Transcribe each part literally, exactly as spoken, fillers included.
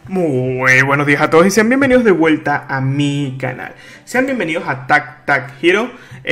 Muy buenos días a todos y sean bienvenidos de vuelta a mi canal. Sean bienvenidos a Tag Tag Hero.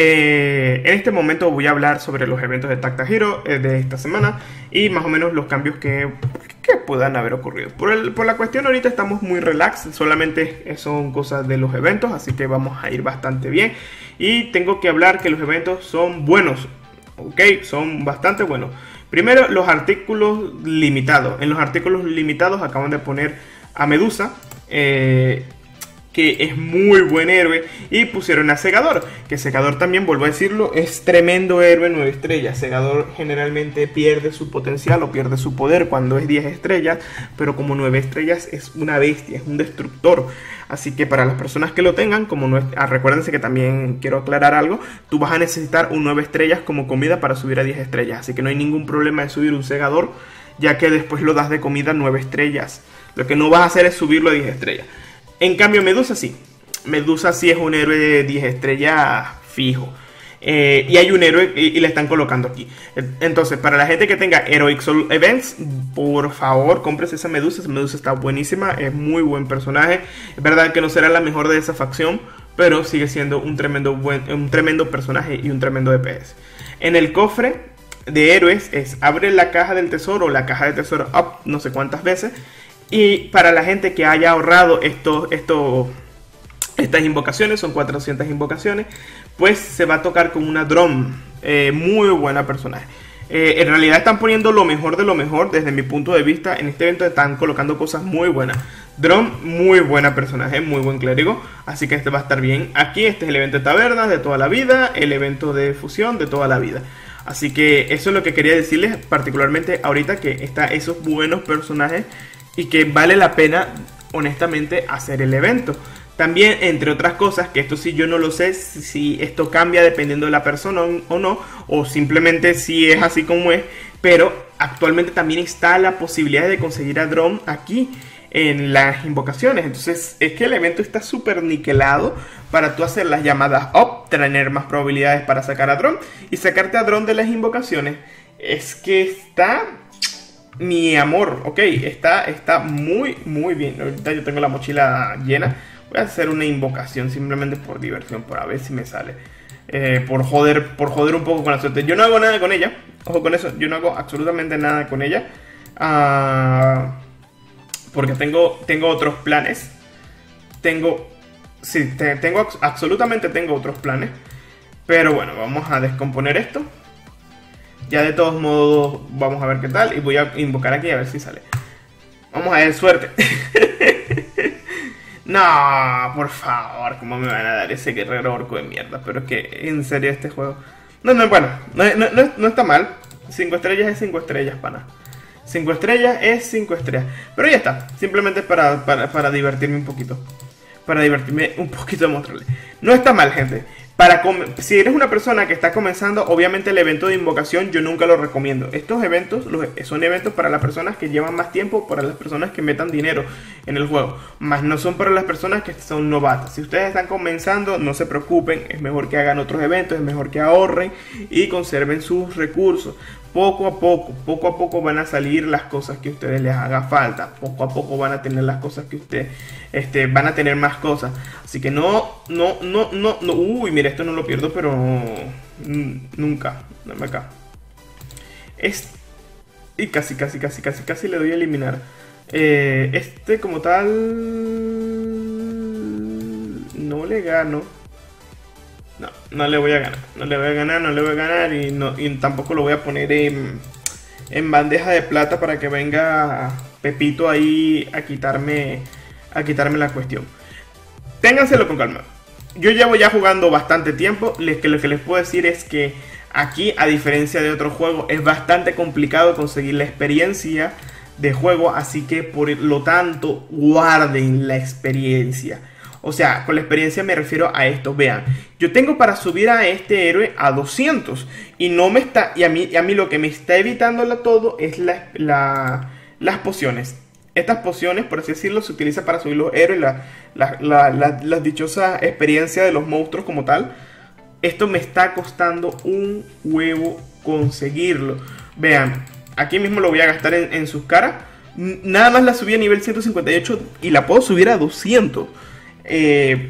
Eh, en este momento voy a hablar sobre los eventos de Tag Tag Hero eh, de esta semana y más o menos los cambios que, que puedan haber ocurrido. Por, el, por la cuestión ahorita estamos muy relax, solamente son cosas de los eventos, así que vamos a ir bastante bien. Y tengo que hablar que los eventos son buenos, ok, son bastante buenos. Primero, los artículos limitados. En los artículos limitados acaban de poner a Medusa, eh, que es muy buen héroe, y pusieron a Segador, que Segador también, vuelvo a decirlo, es tremendo héroe nueve estrellas. Segador generalmente pierde su potencial o pierde su poder cuando es diez estrellas, pero como nueve estrellas es una bestia, es un destructor. Así que para las personas que lo tengan, como no es, ah, recuérdense que también quiero aclarar algo, tú vas a necesitar un nueve estrellas como comida para subir a diez estrellas, así que no hay ningún problema de subir un Segador, ya que después lo das de comida nueve estrellas. Lo que no vas a hacer es subirlo a diez estrellas. En cambio Medusa sí. Medusa sí es un héroe de diez estrellas fijo. Eh, y hay un héroe y, y le están colocando aquí. Entonces, para la gente que tenga Heroic Soul Events, por favor, cómprese esa Medusa. Esa Medusa está buenísima, es muy buen personaje. Es verdad que no será la mejor de esa facción, pero sigue siendo un tremendo, buen, un tremendo personaje y un tremendo D P S. En el cofre de héroes es abre la caja del tesoro, la caja del tesoro up no sé cuántas veces. Y para la gente que haya ahorrado estos, estos, estas invocaciones, son cuatrocientas invocaciones, pues se va a tocar con una Drum, eh, muy buena personaje. Eh, en realidad están poniendo lo mejor de lo mejor desde mi punto de vista. En este evento están colocando cosas muy buenas. Drum, muy buena personaje, muy buen clérigo, así que este va a estar bien. Aquí este es el evento de tabernas de toda la vida, el evento de fusión de toda la vida. Así que eso es lo que quería decirles, particularmente ahorita que están esos buenos personajes y que vale la pena, honestamente, hacer el evento. También, entre otras cosas, que esto sí yo no lo sé, si esto cambia dependiendo de la persona o no, o simplemente si es así como es, pero actualmente también está la posibilidad de conseguir a Drum aquí en las invocaciones. Entonces es que el evento está súper niquelado para tú hacer las llamadas up, tener más probabilidades para sacar a Drum y sacarte a Drum de las invocaciones. Es que está... mi amor, ok, está, está muy, muy bien. Ahorita yo tengo la mochila llena. Voy a hacer una invocación simplemente por diversión, por a ver si me sale. Eh, por joder, por joder un poco con la suerte. Yo no hago nada con ella. Ojo con eso, yo no hago absolutamente nada con ella. Uh, porque tengo, tengo otros planes. Tengo, sí, te, tengo, absolutamente tengo otros planes. Pero bueno, vamos a descomponer esto. Ya de todos modos vamos a ver qué tal. Y voy a invocar aquí a ver si sale. Vamos a ver, suerte. No, por favor, ¿cómo me van a dar ese guerrero orco de mierda? Pero es que, en serio, este juego... No, no, bueno, no, no, no, no está mal. cinco estrellas es cinco estrellas, pana. cinco estrellas es cinco estrellas. Pero ya está, simplemente para, para, para divertirme un poquito. Para divertirme un poquito de mostrarle. No está mal, gente. Para si eres una persona que está comenzando, obviamente el evento de invocación yo nunca lo recomiendo. Estos eventos los, son eventos para las personas que llevan más tiempo, para las personas que metan dinero en el juego. Más no son para las personas que son novatas. Si ustedes están comenzando, no se preocupen. Es mejor que hagan otros eventos, es mejor que ahorren y conserven sus recursos. Poco a poco, poco a poco van a salir las cosas que a ustedes les haga falta. Poco a poco van a tener las cosas que ustedes, este, van a tener más cosas. Así que no, no, no, no, no. Uy, mira, esto no lo pierdo, pero nunca. Dame acá. Es y casi, casi, casi, casi, casi le doy a eliminar. Eh, este como tal no le gano. No, no le voy a ganar, no le voy a ganar, no le voy a ganar y, no, y tampoco lo voy a poner en, en bandeja de plata para que venga Pepito ahí a quitarme, a quitarme la cuestión. Ténganselo con calma. Yo llevo ya jugando bastante tiempo, les, que lo que les puedo decir es que aquí, a diferencia de otros juegos, es bastante complicado conseguir la experiencia de juego, así que por lo tanto, guarden la experiencia. O sea, con la experiencia me refiero a esto. Vean, yo tengo para subir a este héroe a doscientos. Y no me está. Y a mí, y a mí lo que me está evitando todo es la, la, las pociones. Estas pociones, por así decirlo, se utilizan para subir los héroes. La, la, la, la, la dichosa experiencia de los monstruos como tal. Esto me está costando un huevo conseguirlo. Vean, aquí mismo lo voy a gastar en, en sus caras. Nada más la subí a nivel ciento cincuenta y ocho y la puedo subir a doscientos. Eh,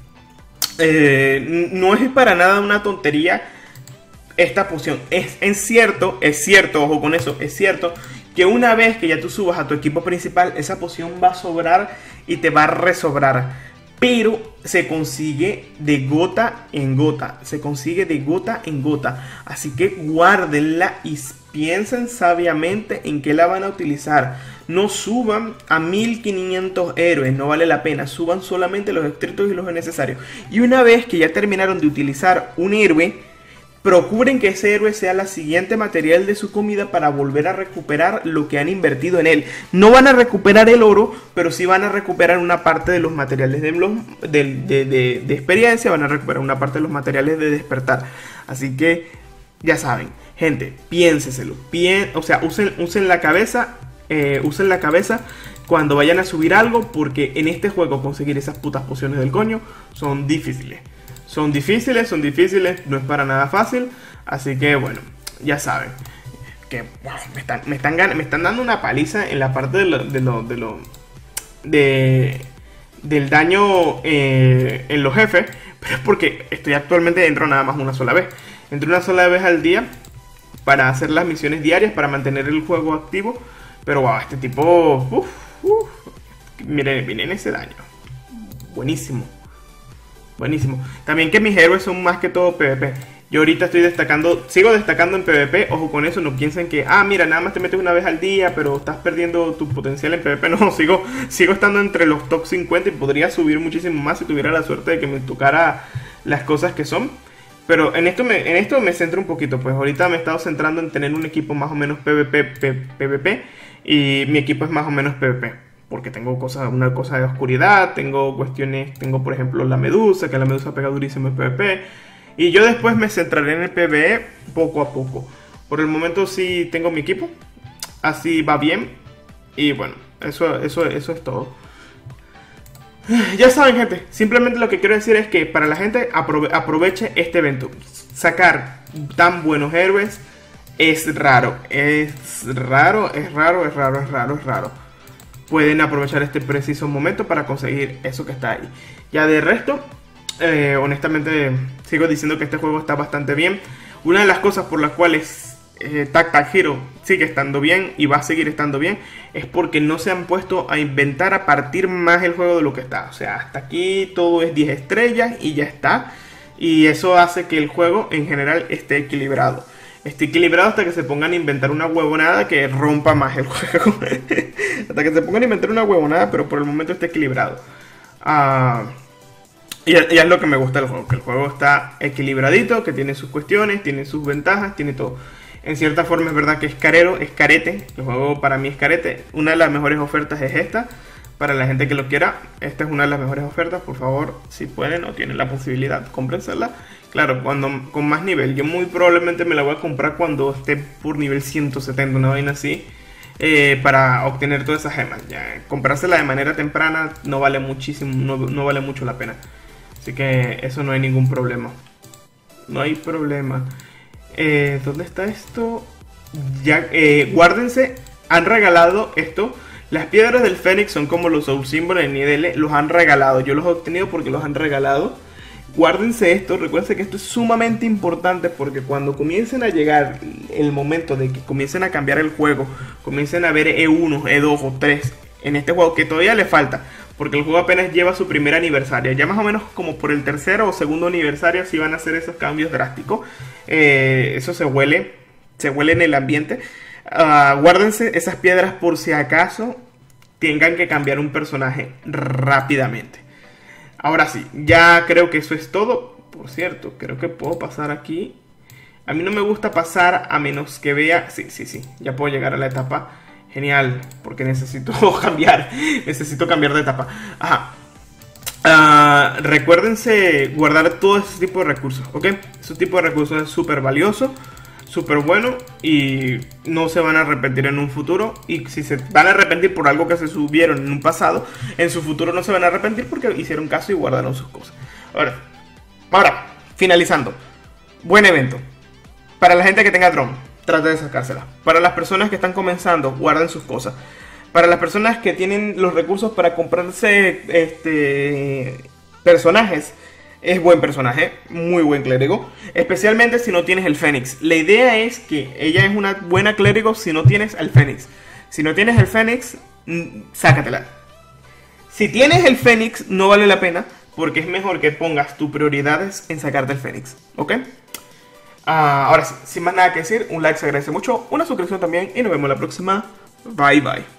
eh, no es para nada una tontería esta poción. Es, es cierto, es cierto, ojo con eso, es cierto que una vez que ya tú subas a tu equipo principal, esa poción va a sobrar y te va a resobrar. Pero se consigue de gota en gota. Se consigue de gota en gota. Así que guárdenla y piensen sabiamente en qué la van a utilizar. No suban a mil quinientos héroes, no vale la pena. Suban solamente los estrictos y los necesarios. Y una vez que ya terminaron de utilizar un héroe, procuren que ese héroe sea la siguiente material de su comida para volver a recuperar lo que han invertido en él. No van a recuperar el oro, pero sí van a recuperar una parte de los materiales de, los, de, de, de, de experiencia, van a recuperar una parte de los materiales de despertar. Así que ya saben, gente, piénseselo. Pien, o sea, usen, usen la cabeza, eh, usen la cabeza cuando vayan a subir algo, porque en este juego conseguir esas putas pociones del coño son difíciles. Son difíciles, son difíciles, no es para nada fácil. Así que bueno, ya saben que wow, me, están, me, están, me están dando una paliza en la parte de lo, de lo, de lo de, del daño eh, en los jefes. Pero es porque estoy actualmente dentro nada más una sola vez. Entro una sola vez al día para hacer las misiones diarias, para mantener el juego activo. Pero wow, este tipo, uff, uff, miren, miren ese daño. Buenísimo. Buenísimo. También que mis héroes son más que todo PvP. Yo ahorita estoy destacando, sigo destacando en PvP. Ojo con eso, no piensen que, ah, mira, nada más te metes una vez al día, pero estás perdiendo tu potencial en PvP. No, sigo, sigo estando entre los top cincuenta y podría subir muchísimo más si tuviera la suerte de que me tocara las cosas que son. Pero en esto me, en esto me centro un poquito, pues ahorita me he estado centrando en tener un equipo más o menos PvP, PvP, y mi equipo es más o menos PvP. Porque tengo cosas, una cosa de oscuridad, tengo cuestiones, tengo por ejemplo la medusa, que la medusa pega durísimo en PvP. Y yo después me centraré en el PvE poco a poco. Por el momento sí tengo mi equipo, así va bien. Y bueno, eso, eso, eso es todo. Ya saben, gente, simplemente lo que quiero decir es que para la gente aprove aproveche este evento. Sacar tan buenos héroes es raro, es raro, es raro, es raro, es raro, es raro. Pueden aprovechar este preciso momento para conseguir eso que está ahí. Ya de resto, eh, honestamente sigo diciendo que este juego está bastante bien. Una de las cosas por las cuales eh, Tag Tag Hero sigue estando bien y va a seguir estando bien es porque no se han puesto a inventar a partir más el juego de lo que está. O sea, hasta aquí todo es diez estrellas y ya está. Y eso hace que el juego en general esté equilibrado. Esté equilibrado hasta que se pongan a inventar una huevonada que rompa más el juego. Hasta que se pongan a inventar una huevonada, pero por el momento está equilibrado. Uh, y, y es lo que me gusta del juego, que el juego está equilibradito, que tiene sus cuestiones, tiene sus ventajas, tiene todo. En cierta forma es verdad que es carero, es carete. El juego para mí es carete. Una de las mejores ofertas es esta. Para la gente que lo quiera, esta es una de las mejores ofertas. Por favor, si pueden o tienen la posibilidad, cómprensela. Claro, cuando con más nivel. Yo muy probablemente me la voy a comprar cuando esté por nivel ciento setenta, una vaina así. Eh, para obtener todas esas gemas. Ya, comprársela de manera temprana no vale muchísimo, no, no vale mucho la pena. Así que eso no hay ningún problema. No hay problema. Eh, ¿Dónde está esto? Ya, eh, guárdense. Han regalado esto. Las piedras del Fénix son como los Soul Symbol en I D L. Los han regalado. Yo los he obtenido porque los han regalado. Guárdense esto. Recuerden que esto es sumamente importante porque cuando comiencen a llegar el momento de que comiencen a cambiar el juego, comiencen a ver E uno, E dos o tres en este juego, que todavía le falta, porque el juego apenas lleva su primer aniversario. Ya más o menos como por el tercero o segundo aniversario sí van a hacer esos cambios drásticos. Eh, eso se huele, se huele en el ambiente. Uh, guárdense esas piedras por si acaso tengan que cambiar un personaje rápidamente. Ahora sí, ya creo que eso es todo. Por cierto, creo que puedo pasar aquí. A mí no me gusta pasar a menos que vea... Sí, sí, sí, ya puedo llegar a la etapa. Genial, porque necesito cambiar. Necesito cambiar de etapa. Ajá. Uh, recuérdense guardar todo ese tipo de recursos, ¿ok? Ese tipo de recursos es súper valioso, súper bueno y no se van a arrepentir en un futuro. Y si se van a arrepentir por algo que se subieron en un pasado, en su futuro no se van a arrepentir porque hicieron caso y guardaron sus cosas. Ahora, ahora finalizando. Buen evento. Para la gente que tenga drone, trate de sacársela. Para las personas que están comenzando, guarden sus cosas. Para las personas que tienen los recursos para comprarse este personajes, es buen personaje, muy buen clérigo, especialmente si no tienes el Fénix. La idea es que ella es una buena clérigo si no tienes el Fénix. Si no tienes el Fénix, sácatela. Si tienes el Fénix, no vale la pena, porque es mejor que pongas tus prioridades en sacarte el Fénix, ¿ok? Uh, ahora sí, sin más nada que decir, un like se agradece mucho, una suscripción también, y nos vemos la próxima. Bye bye.